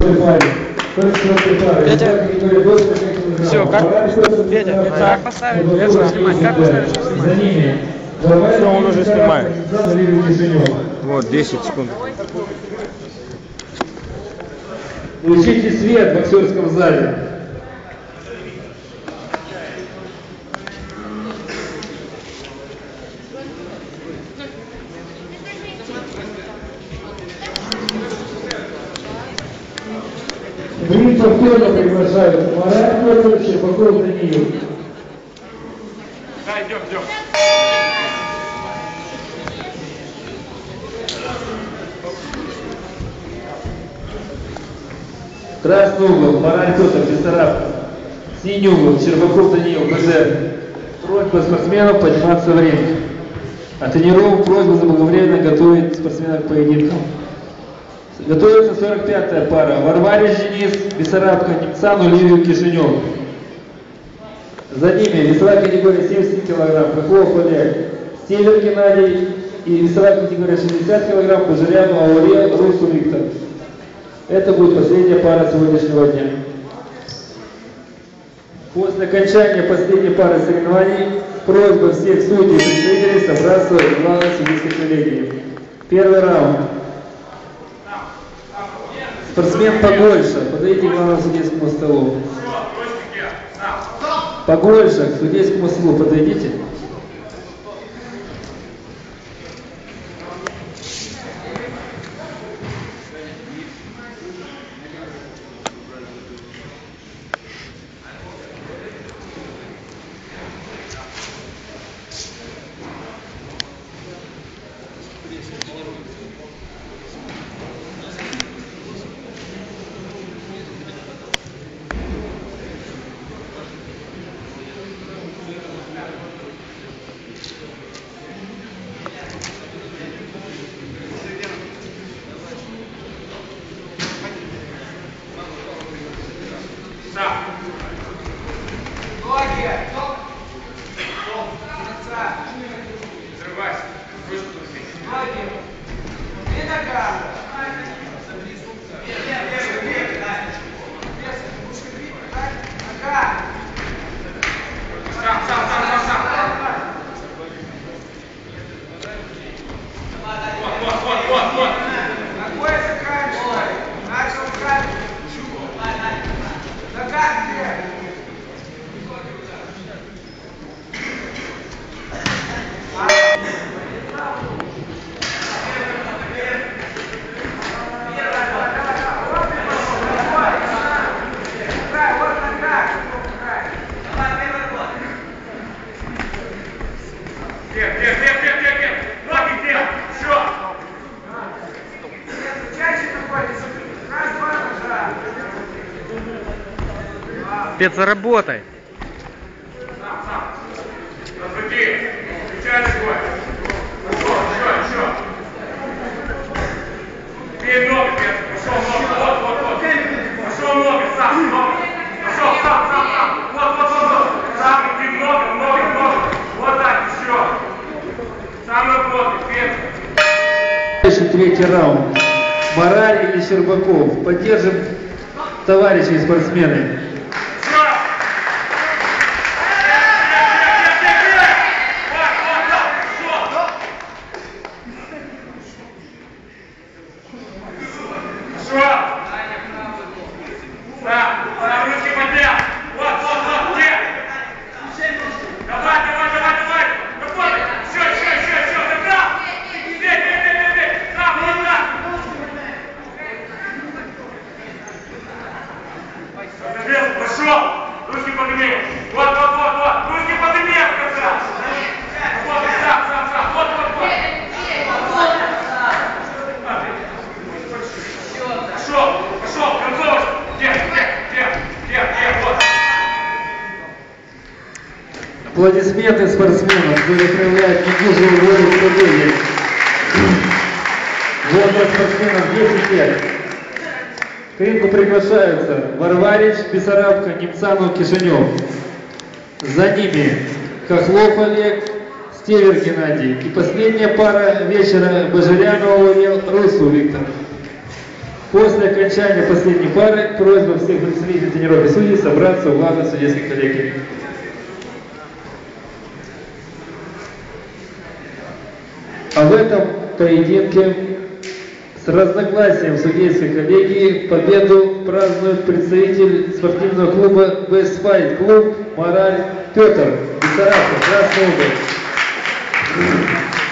Петя, все, как? Петя, как поставить? Я что снимать? Как поставить, что снимать? Все, он уже снимает. Вот, 10 секунд. Включите свет в актерском зале. Бритва Федора приглашают. Марат Федорович, Щербаков Даниил. Да, идем. Красный угол, Марат Федор, Бессараб. Синий угол, Щербаков Даниил, БЗ. Просьба спортсменов подниматься в ринг. А тренировок просьба заблаговременно готовить спортсменов к поединкам. Готовится 45-я пара. Варварич Денис, Бессарабка, Немцан, Оливию Кишинев. За ними весовая категория 77 кг, Хохлов Олег, Стивер Геннадий и весовая категория 60 кг, Бажаряну Аурел, Русу Виктор. Это будет последняя пара сегодняшнего дня. После окончания последней пары соревнований просьба всех судей и представителей собраться в главной судейской коллегии. Первый раунд. Спортсмен побольше, подойдите к главному судейскому столу. Побольше к судейскому столу подойдите. Петя, заработай. Третий раунд. Мараль или Щербаков. Поддержим товарищей спортсмены. Аплодисменты спортсменам, которые проявляют недюжую волю к победе. Возраст спортсменов 10 лет. К рингу приглашаются Варварич, Бессарабка, Немцанов, Кишинев. За ними Хохлов Олег, Стивер Геннадий. И последняя пара вечера Бажаряну Аурел, Русу Виктор. После окончания последней пары просьба всех представителей тренировки судей собраться у главной судейской коллегии. А в этом поединке с разногласием судейской коллегии победу празднует представитель спортивного клуба Best Fight клуб Мораль Петр из Саратова, Красный угол.